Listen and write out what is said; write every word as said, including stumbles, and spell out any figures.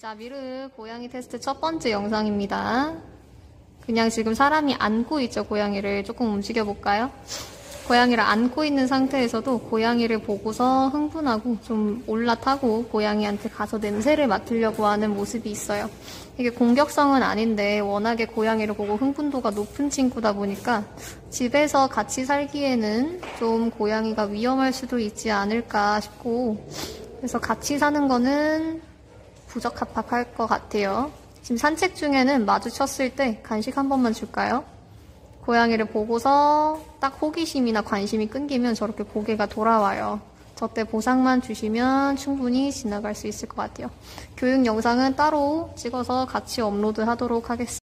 자, 미르 고양이 테스트 첫 번째 영상입니다. 그냥 지금 사람이 안고 있죠, 고양이를. 조금 움직여 볼까요? 고양이를 안고 있는 상태에서도 고양이를 보고서 흥분하고 좀 올라타고 고양이한테 가서 냄새를 맡으려고 하는 모습이 있어요. 이게 공격성은 아닌데 워낙에 고양이를 보고 흥분도가 높은 친구다 보니까 집에서 같이 살기에는 좀 고양이가 위험할 수도 있지 않을까 싶고, 그래서 같이 사는 거는 부적합할 것 같아요. 지금 산책 중에는 마주쳤을 때 간식 한 번만 줄까요? 고양이를 보고서 딱 호기심이나 관심이 끊기면 저렇게 고개가 돌아와요. 저때 보상만 주시면 충분히 지나갈 수 있을 것 같아요. 교육 영상은 따로 찍어서 같이 업로드 하도록 하겠습니다.